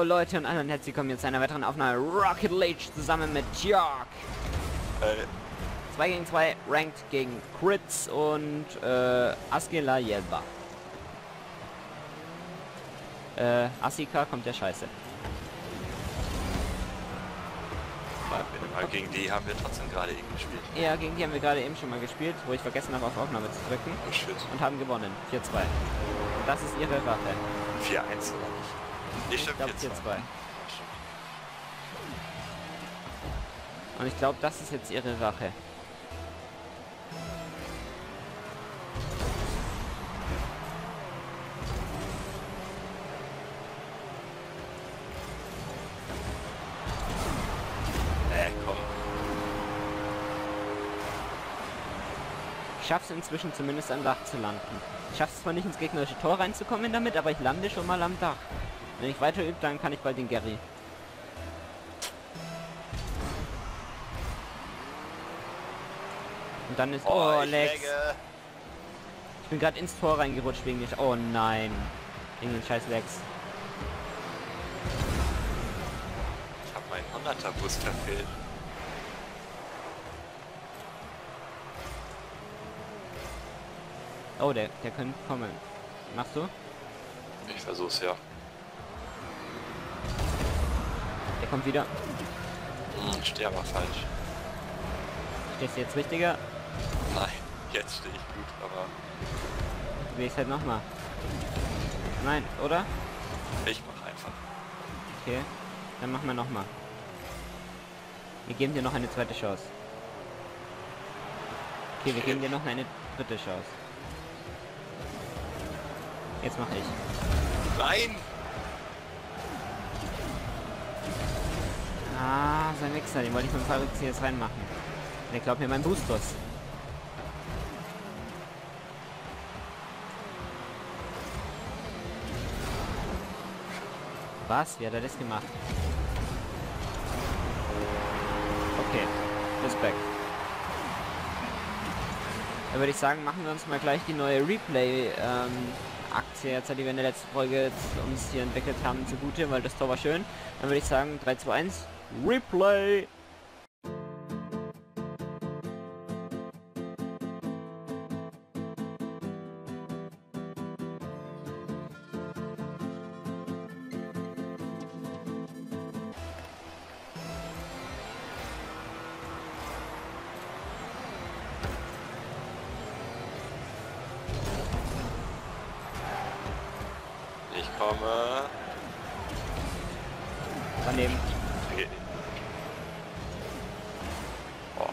Leute und anderen herzlich willkommen zu einer weiteren Aufnahme Rocket League zusammen mit Jörg. 2 gegen 2, Ranked gegen Crits und Askela Jelba. Asika kommt der Scheiße. Aber gegen die haben wir trotzdem gerade eben gespielt. Ja, gegen die haben wir gerade eben schon mal gespielt, wo ich vergessen habe auf Aufnahme zu drücken. Oh shit. Und haben gewonnen. 4-2. Und das ist ihre Rache. 4-1 oder nicht? Nee, stimmt, 4-2. Und ich glaube, das ist jetzt ihre Rache. Komm. Ich schaff's inzwischen zumindest am Dach zu landen. Ich schaff's zwar nicht ins gegnerische Tor reinzukommen damit, aber ich lande schon mal am Dach. Wenn ich weiter übe, dann kann ich bald den Gary. Und dann ist... Oh, Lex. Ich bin gerade ins Tor reingerutscht wegen des... Oh nein. Wegen den scheiß Lex. Ich habe meinen 100er Bus verfehlt. Oh, der könnte kommen. Machst du? Ich versuch's, ja. Der kommt wieder. Stehe aber falsch. Stehst du jetzt richtiger? Nein, jetzt stehe ich gut, aber... Will ich halt nochmal. Nein, oder? Ich mach einfach. Okay, dann machen wir nochmal. Wir geben dir noch eine zweite Chance. Okay, wir geben dir noch eine dritte Chance. Jetzt mache ich. Nein! Ah, sein Wichser, den wollte ich mit dem Fallrückzieher jetzt reinmachen. Der glaubt mir mein Boostus. Was? Wie hat er das gemacht? Okay, Respekt. Dann würde ich sagen, machen wir uns mal gleich die neue Replay-Aktie, jetzt die wir in der letzten Folge jetzt uns hier entwickelt haben, zugute, weil das Tor war schön. Dann würde ich sagen, 3, 2, 1, Replay! Ich komme... Daneben. Okay. Oh.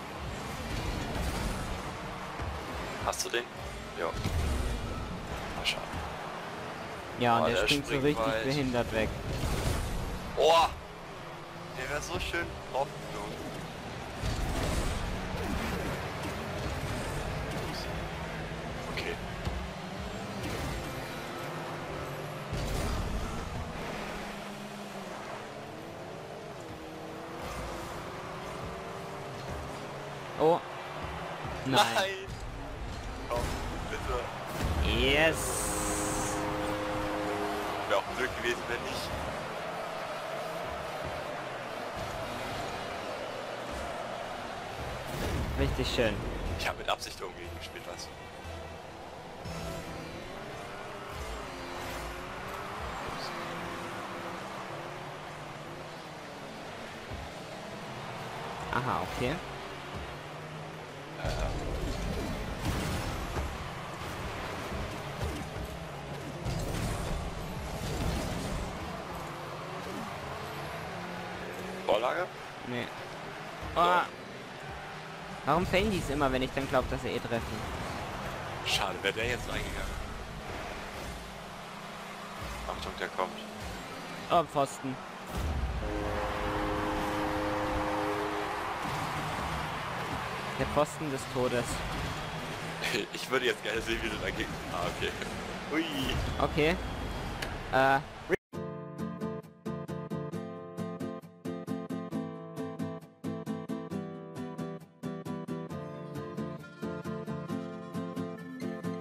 Hast du den? Ja. Mal schauen. Ja, und Oh, der der springt so springt richtig weit. behindert weg. Oh! Der wäre so schön draufgeflogen. Okay. Oh. Nein. Komm, bitte. Yes. Wäre auch blöd gewesen, wenn nicht. Richtig schön. Ich habe mit Absicht umgegen gespielt, was? Aha, okay. Vorlage? Nee. Oh. Warum fällen die es immer, wenn ich dann glaube, dass sie eh treffen? Schade, wäre der jetzt reingegangen. Achtung, der kommt. Oh, Pfosten. Der Pfosten des Todes. Ich würde jetzt gerne sehen, wie du dagegen... Ah, okay. Hui. Okay.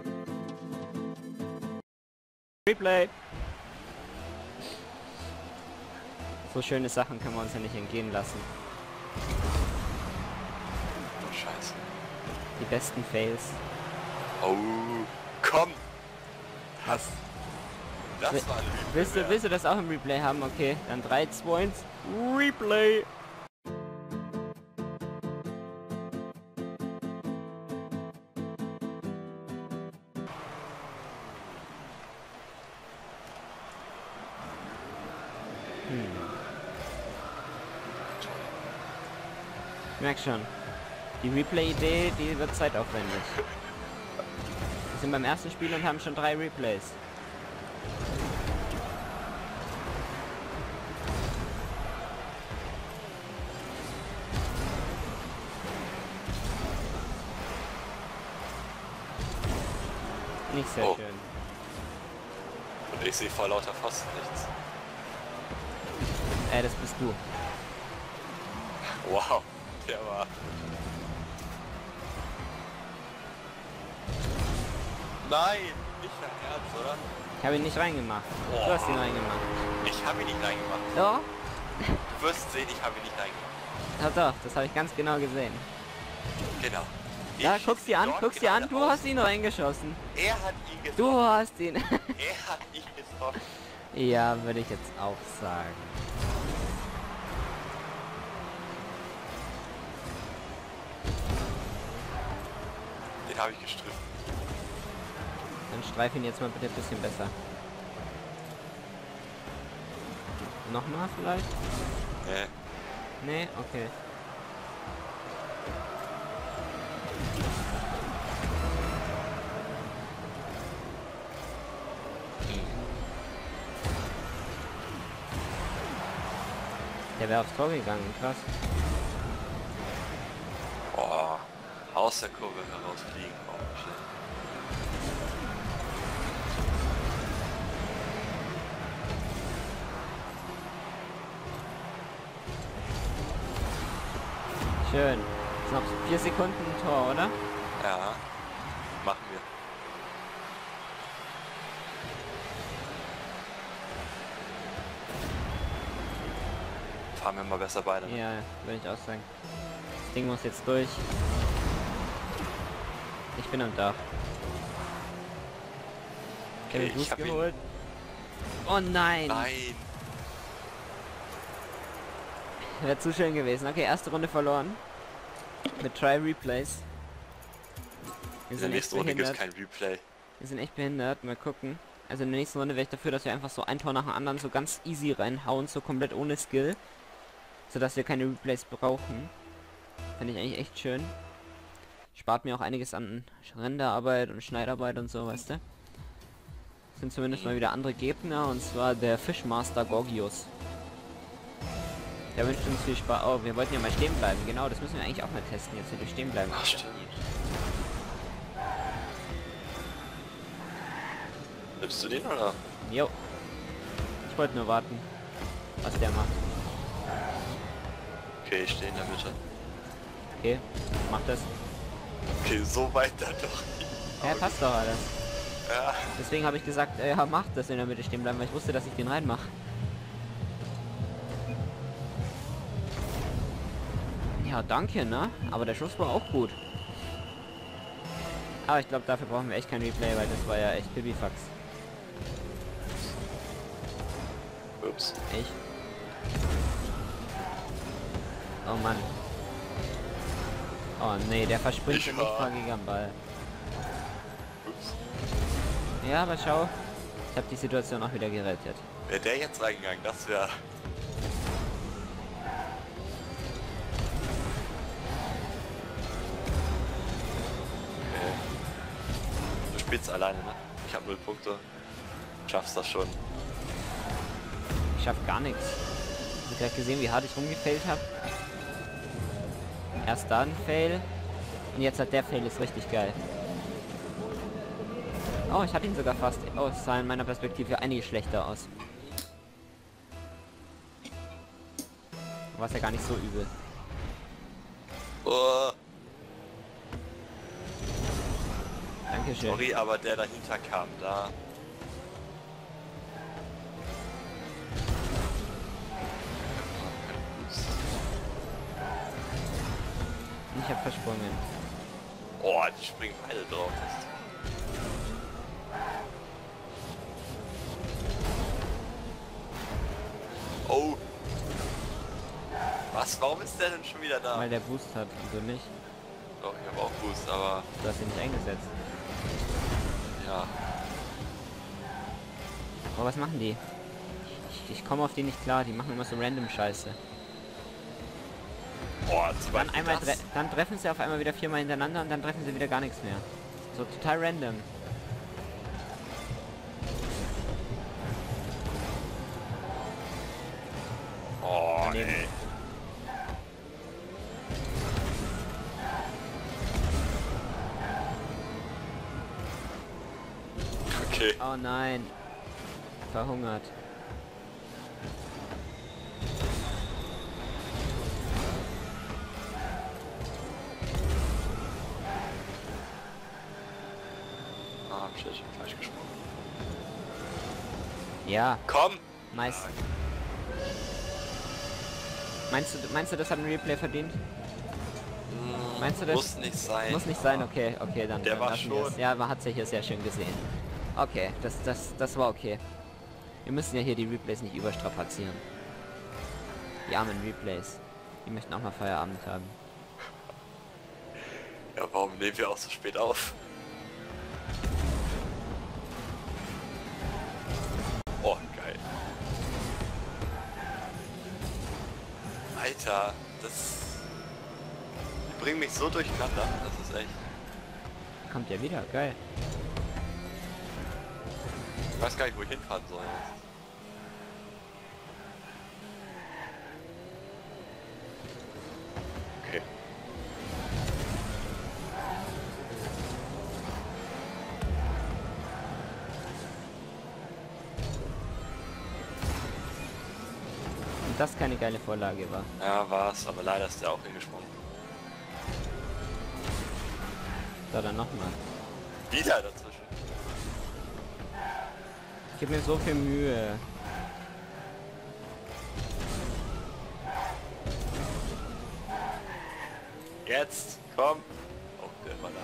Replay. So schöne Sachen können wir uns ja nicht entgehen lassen. Oh, Scheiße. Die besten Fails. Oh, komm! Was? Das war ein Replay. Willst du das auch im Replay haben? Okay, dann 3, 2, 1, Replay! Ich merk schon. Die Replay-Idee, die wird zeitaufwendig. Wir sind beim ersten Spiel und haben schon 3 Replays. Nicht sehr Oh. schön. Und ich sehe vor lauter fast nichts. Das bist du. Wow, der war... Nein, nicht dein Ernst, oder? Ich habe ihn nicht reingemacht. Du hast ihn reingemacht. Ich habe ihn nicht reingemacht. Doch? Du wirst sehen, ich habe ihn nicht reingemacht. Ja doch, das habe ich ganz genau gesehen. Genau. Ja, Ich guck's dir an, dort guck's dir an, du geradeaus. hast ihn reingeschossen. Er hat ihn getroffen. Du hast ihn. Er hat ihn getroffen. Ja, würde ich jetzt auch sagen. Den habe ich gestriffen. Dann streif ihn jetzt mal bitte ein bisschen besser. Nochmal vielleicht? Nee. Nee, okay. Der wäre aufs Tor gegangen, krass. Boah. Aus der Kurve herausfliegen. Oh, shit. Schön. Es sind noch 4 Sekunden ein Tor, oder? Ja. Machen wir. Fahren wir mal besser beide. Ne? Ja, würde ich auch sagen. Das Ding muss jetzt durch. Ich bin am Dach. Okay, Kevin, ich hab ihn. geholt. Oh nein! Nein. Wäre zu schön gewesen. Okay, erste Runde verloren. Mit 3 Replays. Wir In der sind echt nächsten Runde gibt es behindert. kein Replay. Wir sind echt behindert. Mal gucken. Also in der nächsten Runde wäre ich dafür, dass wir einfach so ein Tor nach dem anderen so ganz easy reinhauen, so komplett ohne Skill. Sodass wir keine Replays brauchen. Finde ich eigentlich echt schön. Spart mir auch einiges an Renderarbeit und Schneidarbeit und so, weißt du. Sind zumindest mal wieder andere Gegner, und zwar der Fishmaster Gorgios. Der wünscht uns viel Spaß. Oh, wir wollten ja mal stehen bleiben. Genau, das müssen wir eigentlich auch mal testen, jetzt wieder stehen bleiben. Ach, stimmt. Nimmst du den oder? Jo. Ich wollte nur warten, was der macht. Okay, ich stehe in der Mitte. Okay, mach das. Okay, so weit dann doch nicht. Ja, passt doch alles. Ja. Deswegen habe ich gesagt, ja, mach das in der Mitte stehen bleiben, weil ich wusste, dass ich den reinmache. Ja, danke, ne? Aber der Schuss war auch gut. Aber ich glaube, dafür brauchen wir echt kein Replay, weil das war ja echt Pipifax. Ups. Ich. Oh Mann. Oh nee, der verspringt Ich nicht war- mal gegen den Ball. Ups. Ja, aber schau. Ich habe die Situation auch wieder gerettet. Wäre der jetzt reingegangen, das wäre... Okay. Du spielst alleine, ne? Ich habe 0 Punkte. Schaffst das schon. Ich schaff gar nichts. Hast du gerade gesehen, wie hart ich rumgefailt habe? Erst da ein Fail. Und jetzt hat der Fail, ist richtig geil. Oh, ich hatte ihn sogar fast. Oh, es sah in meiner Perspektive einiges schlechter aus. War es ja gar nicht so übel. Oh, Dankeschön. sorry, aber der dahinter kam, da... Ich habe versprungen. Oh, die springen beide drauf. Oh. Was? Warum ist der denn schon wieder da? Weil der Boost hat und du nicht. Doch, ich habe auch Boost, aber Du hast ihn nicht eingesetzt. ja. Oh, was machen die? Ich komme auf die nicht klar, die machen immer so random Scheiße. Oh, zum Dann, Beispiel einmal das. dann treffen sie auf einmal wieder 4-mal hintereinander und dann treffen sie wieder gar nichts mehr. So total random. Oh, Daneben. ey. Okay. Oh nein. Verhungert. Ah, hab ich jetzt schon falsch gesprochen. Ja, Komm! nice. Meinst du, das hat ein Replay verdient? Meinst du das? Muss nicht sein. Muss nicht sein, okay, okay, dann. Der dann war lassen wir es. schon. Ja, man hat es ja hier sehr schön gesehen. Okay, das war okay. Wir müssen ja hier die Replays nicht überstrapazieren. Die armen Replays. Die möchten auch mal Feierabend haben. Ja, warum nehmen wir auch so spät auf? Oh, geil. Alter, das... Die bringen mich so durcheinander, das ist echt... Kommt ja wieder, geil. Ich weiß gar nicht, wo ich hinfahren soll. Okay. Und das keine geile Vorlage war. Ja, war's, aber leider ist der auch hingesprungen. So, dann nochmal. Wieder dazwischen. Ich gebe mir so viel Mühe. Jetzt, komm! Oh, der war da.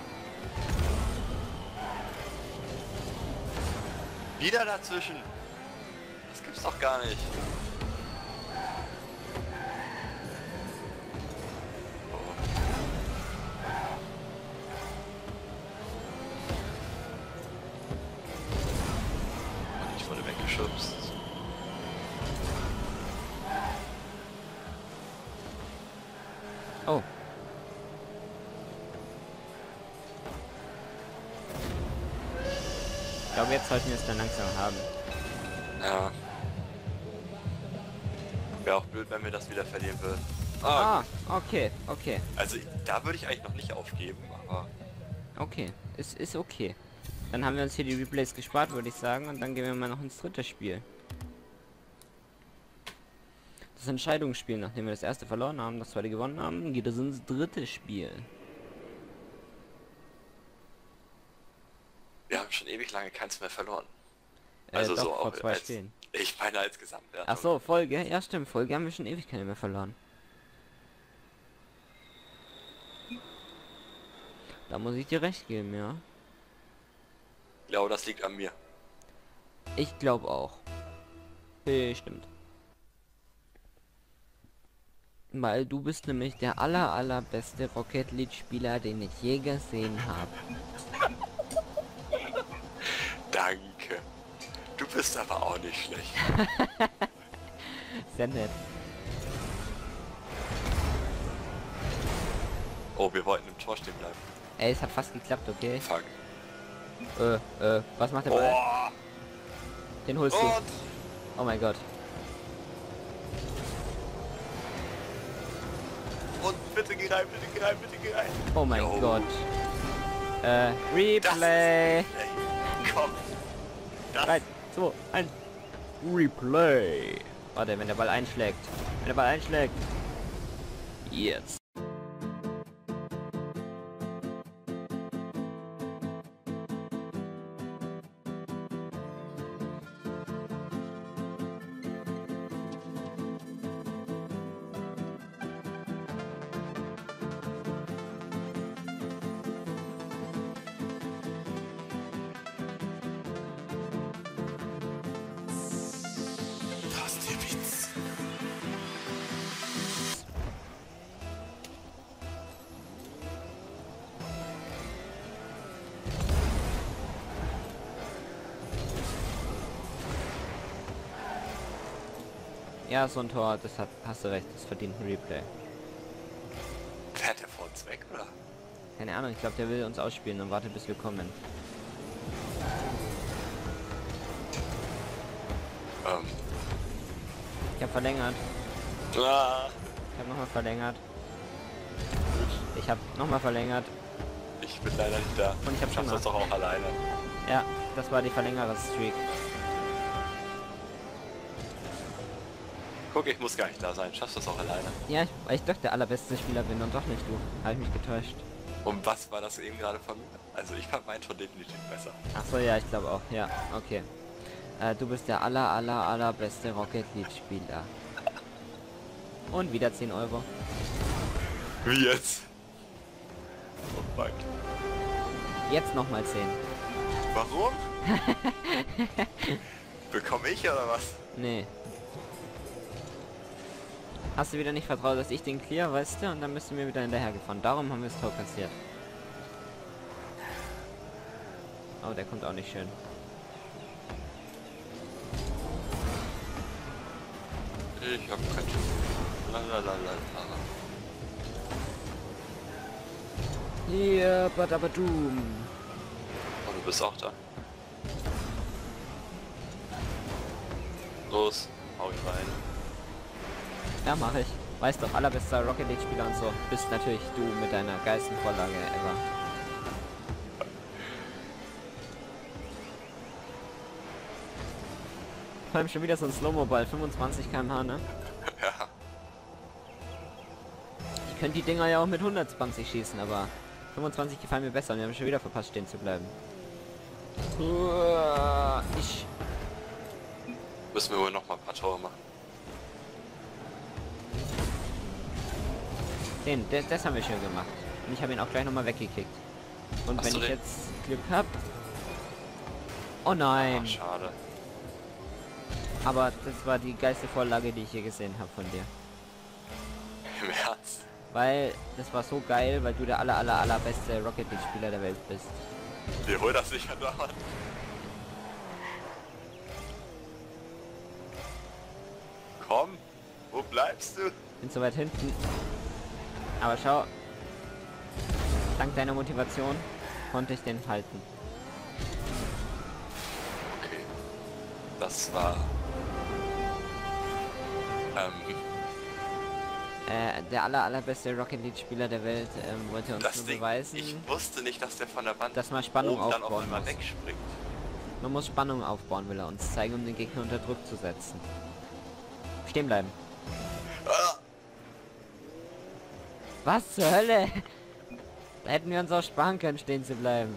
Wieder dazwischen! Das gibt's doch gar nicht. Und ich wurde weggeschubst. Oh. Ich glaube, jetzt sollten wir es dann langsam haben. Ja. Wäre auch blöd, wenn wir das wieder verlieren würden. Ah, okay, okay. Also da würde ich eigentlich noch nicht aufgeben, aber Okay, es ist okay. Dann haben wir uns hier die Replays gespart, würde ich sagen, und dann gehen wir mal noch ins dritte Spiel. Das Entscheidungsspiel, nachdem wir das erste verloren haben, das zweite gewonnen haben, geht es ins dritte Spiel. wir haben schon ewig lange keins mehr verloren. Also Doch, so vor auch 2 als, Spielen. ich meine als Gesamtwertung. Ach so, Folge, ja stimmt, Folge haben wir schon ewig keine mehr verloren. Da muss ich dir recht geben, ja. Ich glaube, das liegt an mir. Ich glaube auch. Bestimmt. Weil du bist nämlich der allerbeste Rocket League Spieler, den ich je gesehen habe. Danke. Du bist aber auch nicht schlecht. Sehr nett. Oh, wir wollten im Tor stehen bleiben. Ey, es hat fast geklappt, okay? Fuck. Was macht der Ball? Oh, Den holst du. und Oh mein Gott. bitte geh rein, bitte geh rein, bitte geh rein. Oh mein Jo. Gott. Das Replay. ist komm. Das 3, 2, 1. Replay. Warte, wenn der Ball einschlägt. Wenn der Ball einschlägt. Jetzt. Ja, so ein Tor, das hast du recht, das verdient ein Replay. Fährt der vor uns weg, oder? Keine Ahnung, ich glaube, der will uns ausspielen und wartet, bis wir kommen. Ich habe verlängert. Ah, Ich habe nochmal verlängert. Ich habe nochmal verlängert. ich bin leider nicht da. Und ich hab schon das doch auch alleine. Ja, das war die Verlängerer-Streak. Guck, ich muss gar nicht da sein. Schaffst du das auch alleine? Ja, weil ich doch der allerbeste Spieler bin und doch nicht du. Habe ich mich getäuscht. Und was war das eben gerade von mir? Also ich fand meinen schon definitiv besser. Ach so, ja, ich glaube auch. Ja, okay. Du bist der allerbeste Rocket League Spieler. Und wieder 10 Euro. Wie jetzt? Oh fuck. Jetzt nochmal 10. Warum? Bekomme ich oder was? Nee. Hast du wieder nicht vertraut, dass ich den clear, weißt du? Und dann bist du mir wieder hinterhergefahren. Darum haben wir das Tor kassiert. Oh, der kommt auch nicht schön. Ich hab kein Lalalala. Hier, badabadum. Oh, du bist auch da. Los, hau ich rein. Ja, mache ich. Weißt doch, allerbester Rocket League Spieler und so. Bist natürlich du mit deiner geilsten Vorlage ever. Vor allem schon wieder so ein Slow-Mo-Ball, 25 km/h, ne? Ja. Ich könnte die Dinger ja auch mit 120 schießen, aber 25 gefallen mir besser und wir haben schon wieder verpasst, stehen zu bleiben. Ich... Müssen wir wohl noch mal ein paar Tore machen. Das haben wir schön gemacht. Und ich habe ihn auch gleich nochmal weggekickt. Und Hast wenn du ich den? jetzt Glück habe... Oh nein! Ach, schade. Aber das war die geilste Vorlage, die ich je gesehen habe von dir. Im Ernst? Weil das war so geil, weil du der allerbeste Rocket League Spieler der Welt bist. Wir holen das nicht andauernd. Komm, wo bleibst du? Bin so weit hinten. Aber schau, dank deiner Motivation konnte ich den halten. Okay. Das war... Der allerbeste Rocket League Spieler der Welt wollte uns das nur Ding, beweisen, ich wusste nicht, dass der von der Wand dass man Spannung oben dann auf aufbauen einmal muss. wegspringt. Man muss Spannung aufbauen, will er uns zeigen, um den Gegner unter Druck zu setzen. Stehen bleiben. Ah! Was zur Hölle? Da hätten wir uns auch sparen können, stehen zu bleiben.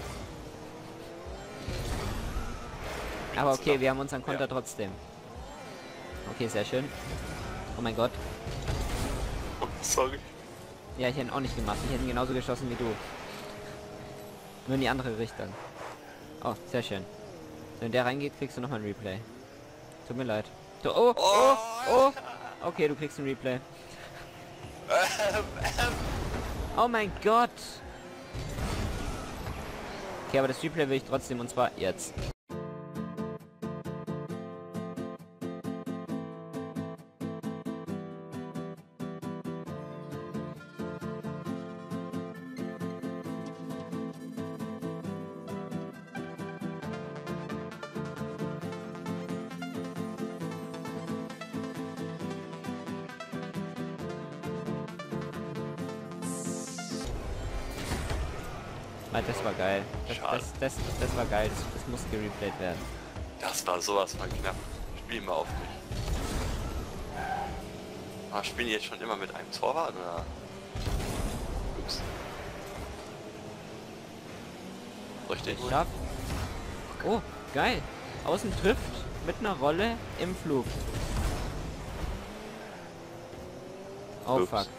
Aber okay, wir haben unseren Konter trotzdem. Okay, sehr schön. Oh mein Gott. Oh, sorry. Ja, ich hätte ihn auch nicht gemacht. Ich hätte ihn genauso geschossen wie du. Nur in die andere Richtung. Oh, sehr schön. Wenn der reingeht, kriegst du noch mal ein Replay. Tut mir leid. Oh! Okay, du kriegst ein Replay. Oh mein Gott! Okay, aber das Replay will ich trotzdem, und zwar jetzt. Weil das war geil. Das war geil. Das muss gereplayt werden. Das war sowas von knapp. Spiel mal auf mich. Aber spielen die jetzt schon immer mit einem Torwart oder? Ups. Soll ich den holen? Schaff. Oh, geil. Außen trifft mit einer Rolle im Flug. Oh Ups. fuck.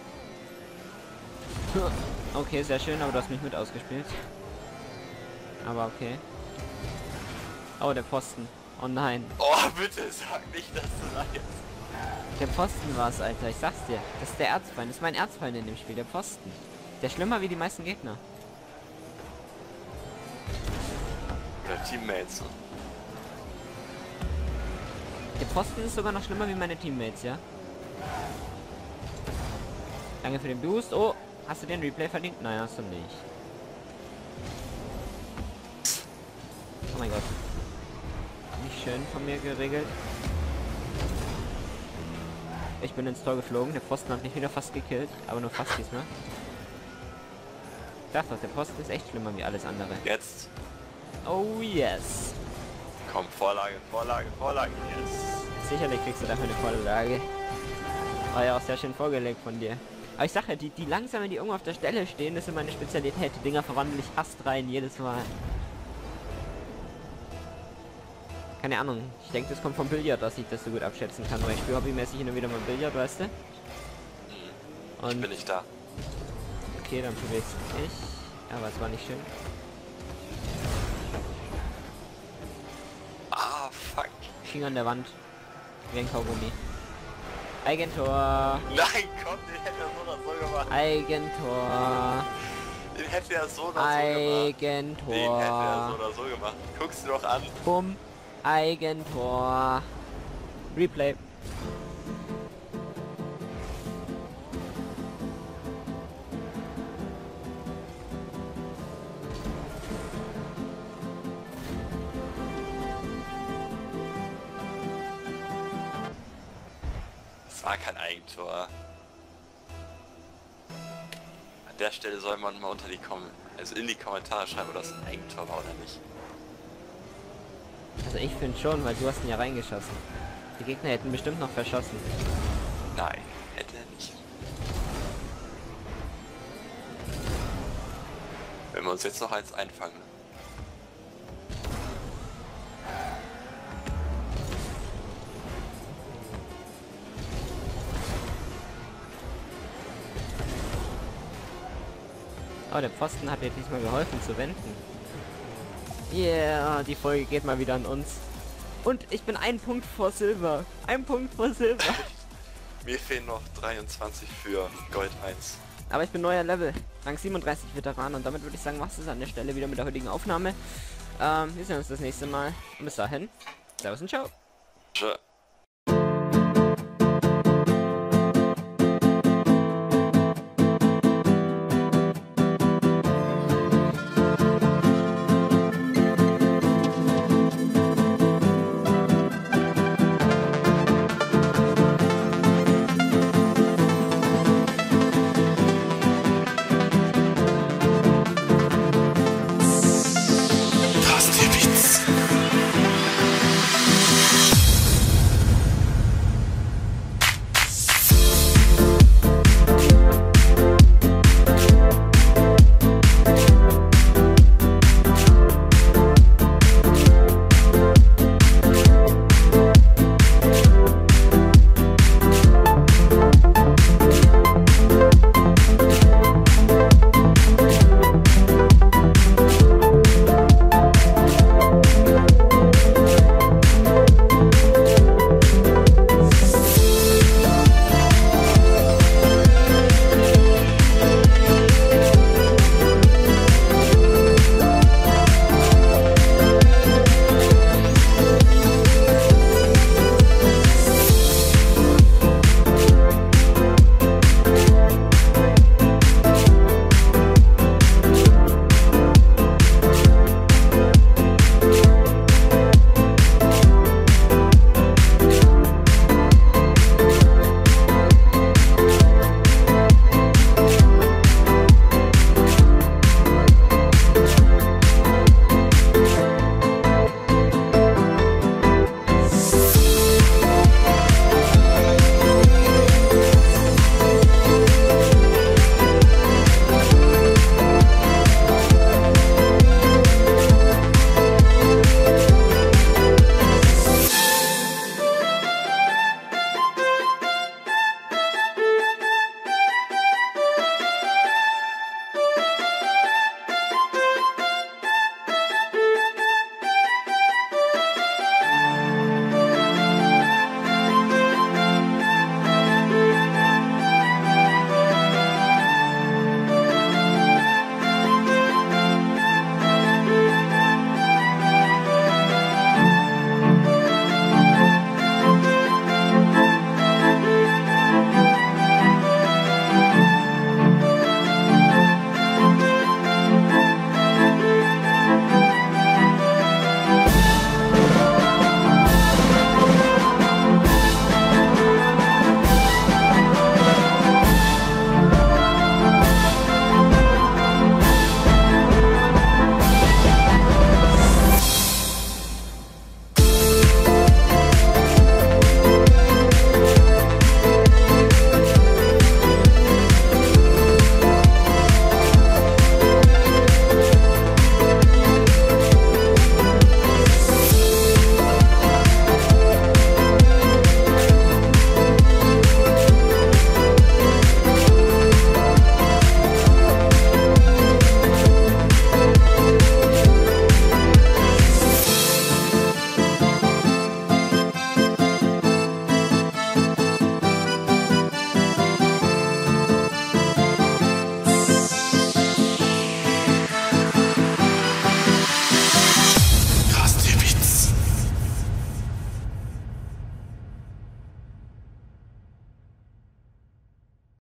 Okay, sehr schön, aber du hast mich mit ausgespielt. Aber okay. Oh, der Pfosten. Oh nein. Oh, bitte sag nicht, dass du da jetzt... Der Pfosten war es, Alter. Ich sag's dir. Das ist der Erzfeind. Das ist mein Erzfeind in dem Spiel. Der Pfosten. Der ist schlimmer wie die meisten Gegner. Oder Teammates. Der Pfosten ist sogar noch schlimmer wie meine Teammates, ja? Danke für den Boost. Oh, hast du den Replay verdient? Nein, hast du nicht. Oh mein Gott. Nicht schön von mir geregelt. Ich bin ins Tor geflogen. Der Pfosten hat mich wieder fast gekillt. Aber nur fast diesmal. Ich dachte doch, der Pfosten ist echt schlimmer wie alles andere. Jetzt. Oh yes. Komm, Vorlage, Vorlage, Vorlage. Yes. Sicherlich kriegst du dafür eine Vorlage. War ja auch sehr schön vorgelegt von dir. Aber ich sag ja, die langsam, wenn die irgendwo auf der Stelle stehen, das ist meine Spezialität. Die Dinger verwandle ich fast rein, jedes Mal. Keine Ahnung. Ich denke, das kommt vom Billard, dass ich das so gut abschätzen kann. Weil ich spiele hobbymäßig immer wieder mal Billard, weißt du? Ich bin nicht da. Okay, dann probiere ich. Aber es war nicht schön. Ah, fuck. Ich hing an der Wand. Wie ein Kaugummi. Eigentor. Nein, komm, den hätte er so oder so gemacht. Eigentor. Den hätte er so oder so gemacht. Eigentor. Den hätte er so oder so gemacht. Guckst du doch an. Bumm. Eigentor. Replay. Das war kein Eigentor. An der Stelle soll man mal in die Kommentare schreiben, ob das ein Eigentor war oder nicht. Also ich finde schon, weil du hast ihn ja reingeschossen. Die Gegner hätten bestimmt noch verschossen. Nein, hätte er nicht. Wenn wir uns jetzt noch eins einfangen. Oh, der Pfosten hat mir diesmal geholfen zu wenden. Yeah, die Folge geht mal wieder an uns. Und ich bin ein Punkt vor Silber. Ein Punkt vor Silber. Mir fehlen noch 23 für Gold 1. Aber ich bin neuer Level. Rang 37 Veteran. Und damit würde ich sagen, machst du es an der Stelle wieder mit der heutigen Aufnahme. Wir sehen uns das nächste Mal. Und bis dahin. Servus und ciao. Tschö.